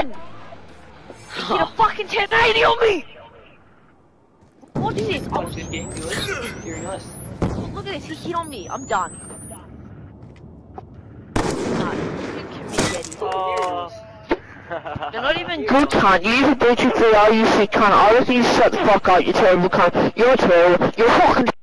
again! He hit a fucking 1080 on me! Watch this! Oh, good game, good. Hearing us. Look at this, he hit on me. I'm done. No, you can be ready. Oh. You're not even good, cunt. You use a Bluetooth VR, you sick cunt. I just need to shut the fuck up, you terrible cunt. You're terrible. You're fucking